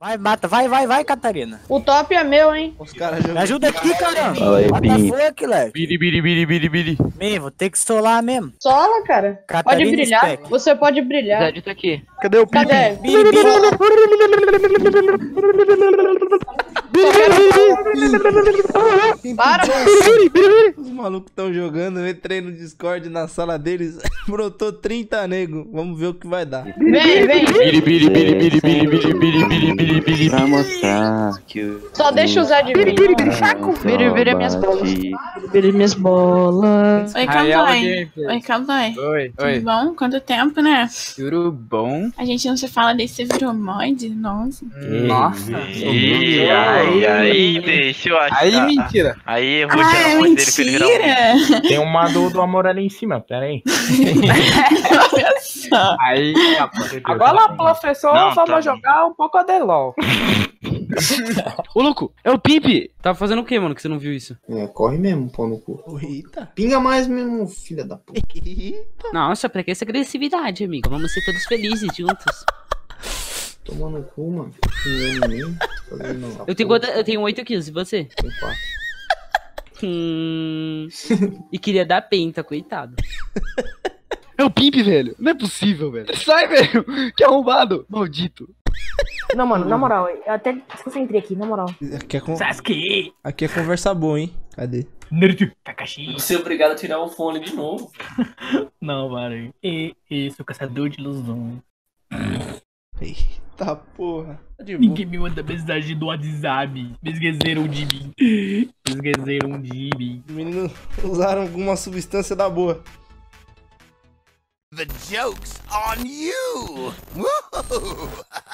Vai, mata, vai, Catarina. O top é meu, hein? Os caras Me jogando. ajuda aqui, caramba. Fala aí, What the Pi. fuck, Leque? Biri. Man, vou ter que estolar mesmo. Sola, cara. Pode Catarina brilhar. Speck. Você pode brilhar. Zed tá aqui. Cadê o Pipi? Cadê? Biri, biri. Para. Os malucos estão jogando. Eu entrei no Discord na sala deles. Brotou 30 nego. Vamos ver o que vai dar. Vem. Biri. Pra mostrar que o... Só deixa o Zed vir. Vira minhas bolas. Vira minhas bolas. Oi, Cowboy. Oi. Tudo bom? Quanto tempo, né? Tudo bom? A gente não se fala desde que você virou mod? Nossa. Nossa. Aí, deixa eu achar. Aí, mentira. Aí eu vou tirar é o monte dele pra ele virar um. mentira! Tem uma do amor ali em cima, pera aí. Olha só. Aí, Agora, professor, Não, vamos tá jogar um pouco de LOL. Ô, louco, é o Pipe. Tá fazendo o que, mano, que você não viu isso? É, corre mesmo, pau no cu. Eita. Pinga mais mesmo, filha da puta. Nossa, pra que essa agressividade, amigo? Vamos ser todos felizes juntos. Toma no cu, mano. Pingando em mim. Fazendo Eu tenho 8 kills, e você? Tem 4. E queria dar penta, coitado. É o Pimp, velho. Não é possível, velho. Sai, velho. Que arrombado. Maldito. Não, mano, na moral, eu até desconcentrei aqui, na moral. Sasuke. Aqui é conversa boa, hein? Cadê? Naruto. Kakashi. Você é obrigado a tirar o fone de novo. Não, mano. Sou caçador de ilusão. Eita porra. Tá de boa. Ninguém me manda mensagem do WhatsApp. Me esqueceram de mim. Os meninos usaram alguma substância da boa. The joke's on you! Woohoo!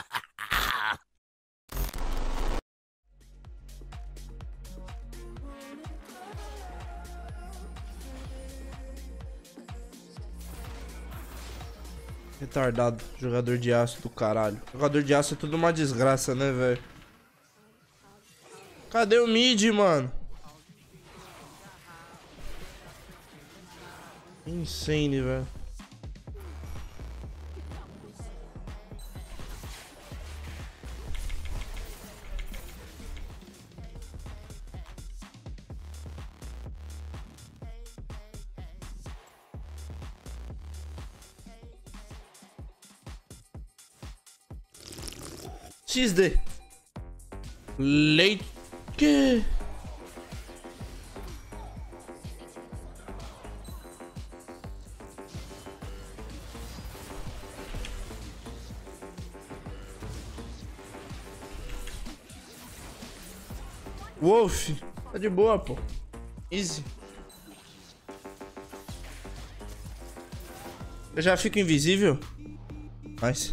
Retardado. Jogador de aço do caralho. Jogador de aço é tudo uma desgraça, né, velho? Cadê o mid, mano? Insane, velho. XD. Leite. Wolf. Tá de boa, pô. Easy. Eu já fico invisível. Nice.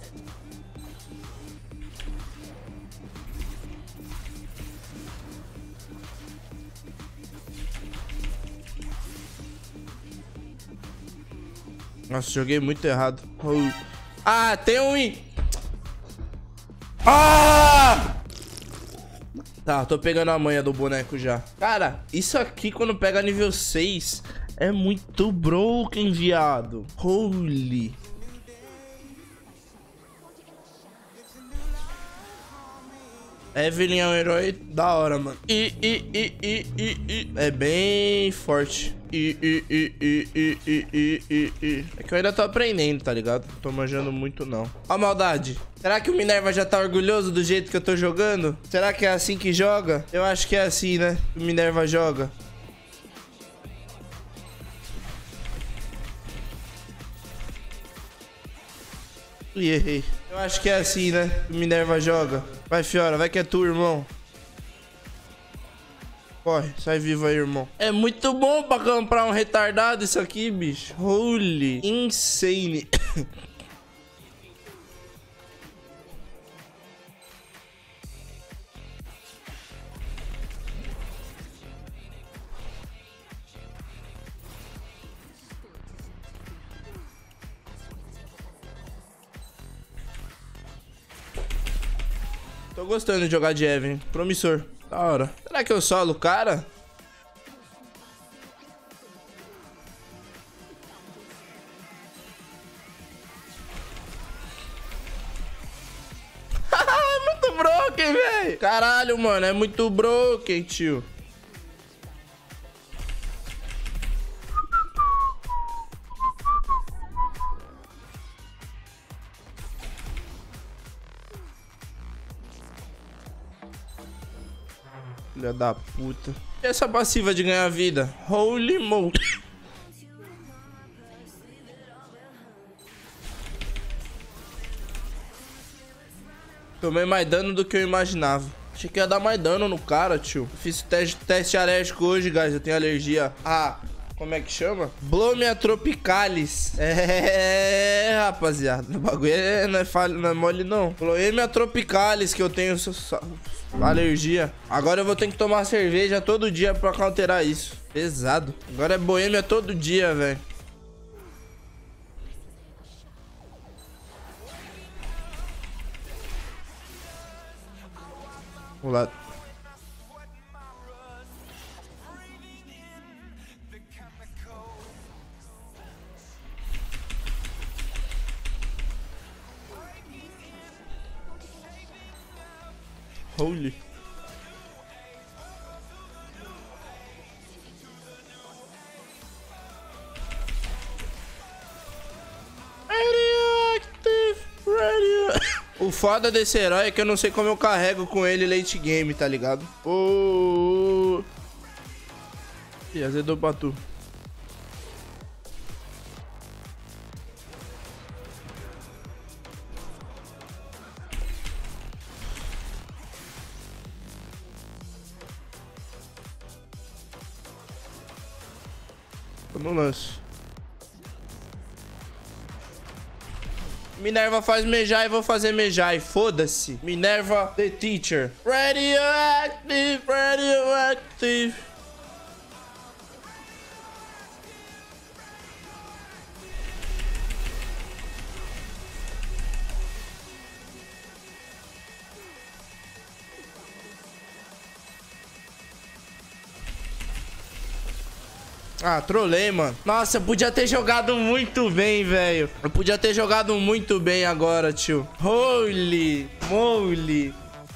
Nossa, joguei muito errado. Ah, tem um... Ah! Tá, tô pegando a manha do boneco já. Cara, isso aqui quando pega nível 6 é muito broken, viado. Holy. Evelyn é um herói da hora, mano. É bem forte. É que eu ainda tô aprendendo, tá ligado? Não tô manjando muito, não. Ó a maldade. Será que o Minerva já tá orgulhoso do jeito que eu tô jogando? Será que é assim que joga? Eu acho que é assim, né? Que o Minerva joga. Ih, errei. Eu acho que é assim, né? Que o Minerva joga. Vai, Fiora. Vai que é tu, irmão. Corre, sai vivo aí, irmão. É muito bom pra comprar um retardado isso aqui, bicho. Holy. Insane. Tô gostando de jogar de Evan. Promissor. Da hora. Será que eu solo o cara? Muito broken, velho. Caralho, mano. É muito broken, tio. Filha da puta. E essa passiva de ganhar vida? Holy moly. Tomei mais dano do que eu imaginava. Achei que ia dar mais dano no cara, tio. Fiz teste alérgico hoje, guys. Eu tenho alergia a... Como é que chama? Blomia tropicalis. É, rapaziada. O bagulho não é mole, não. Blomia tropicalis que eu tenho alergia. Agora eu vou ter que tomar cerveja todo dia pra counterar isso. Pesado. Agora é boêmia todo dia, velho. Vamos lá. Holy. O foda desse herói é que eu não sei como eu carrego com ele late game, tá ligado? Ih, azedou pra tu. Tô no lance. Minerva faz Mejai, vou fazer Mejai. Foda-se. Minerva the teacher. Radioactive, radioactive. Ah, trolei, mano. Nossa, eu podia ter jogado muito bem, velho. Eu podia ter jogado muito bem agora, tio. Holy moly.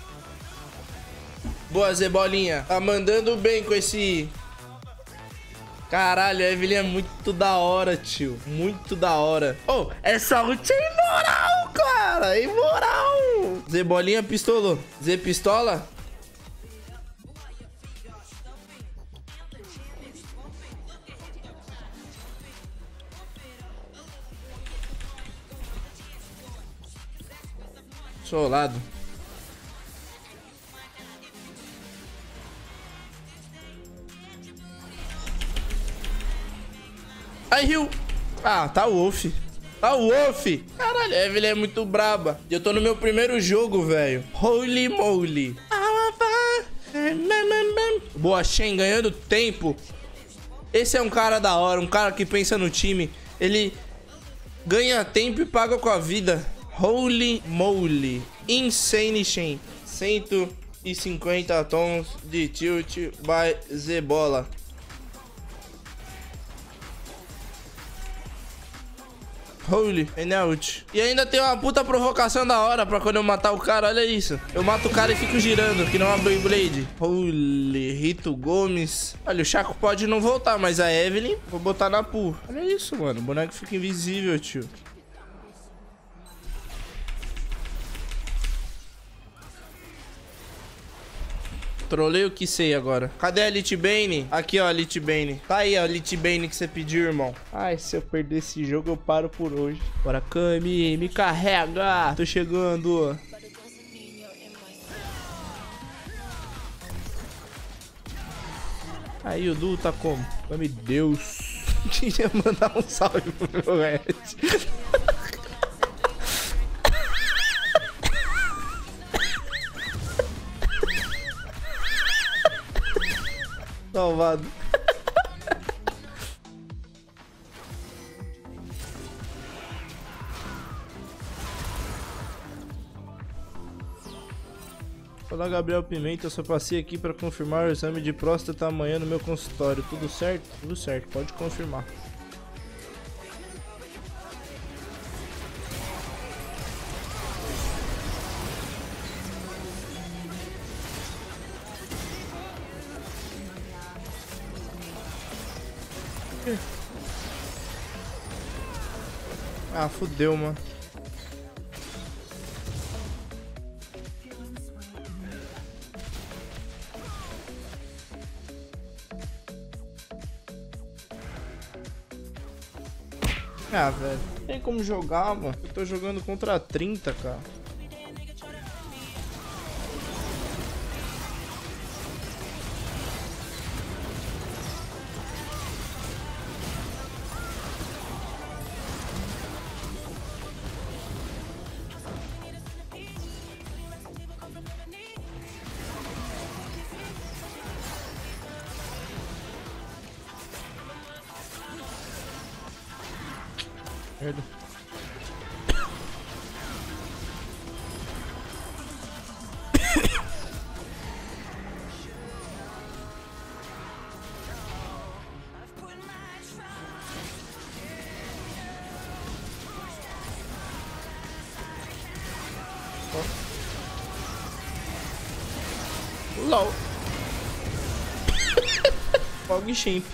Boa, Zebolinha. Tá mandando bem com esse... Caralho, a Evelyn é muito da hora, tio. Muito da hora. Oh, essa ult é imoral, cara. É imoral. Zebolinha pistolou. Zé pistola? Solado. Aí, Rio. Ah, tá o Wolf. Tá o Wolf. Caralho, a Evelyn é muito braba. Eu tô no meu primeiro jogo, velho. Holy moly. Boa, Shen, ganhando tempo. Esse é um cara da hora, um cara que pensa no time. Ele ganha tempo e paga com a vida. Holy moly. Insane Shen. 150 tons de tilt by Zebola. Holy, Enelt. E ainda tem uma puta provocação da hora pra quando eu matar o cara, olha isso. Eu mato o cara e fico girando, que não é uma Beyblade. Holy, Rito Gomes. Olha, o Chaco pode não voltar, mas a Evelyn, vou botar na pool. Olha isso, mano, o boneco fica invisível, tio. Trolei o que sei agora. Cadê a Lich Bane? Aqui, ó, a Lich Bane. Tá aí, ó, a Lich Bane que você pediu, irmão. Ai, se eu perder esse jogo, eu paro por hoje. Bora, Kami, me carrega. Tô chegando. Aí, o Du tá como? Meu Deus. Tinha mandar um salve pro meu Red. Salvado. Olá, Gabriel Pimenta, eu só passei aqui para confirmar o exame de próstata amanhã no meu consultório. Tudo certo? Tudo certo, pode confirmar. Ah, fudeu, mano. Ah, velho. Não tem como jogar, mano. Eu tô jogando contra 30, cara. Merda. LOL. Fog Chimp.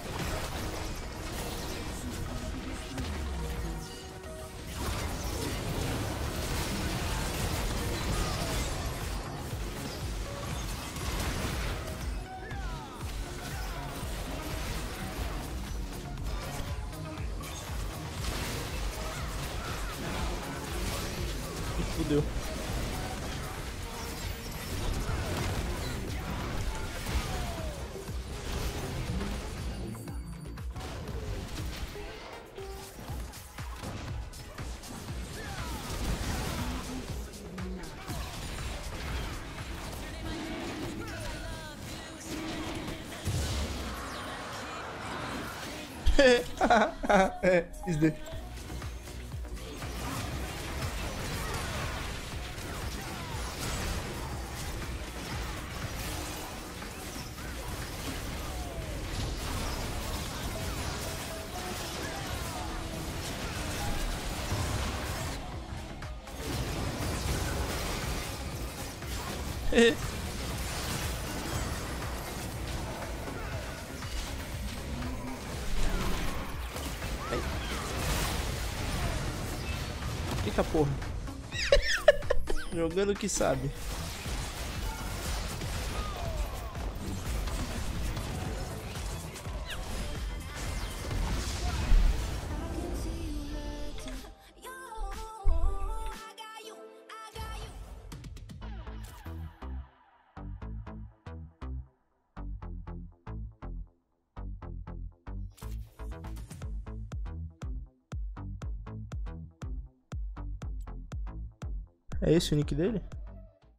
Fudeu. É, isso daí. Eita porra. Jogando o que sabe. É esse o nick dele?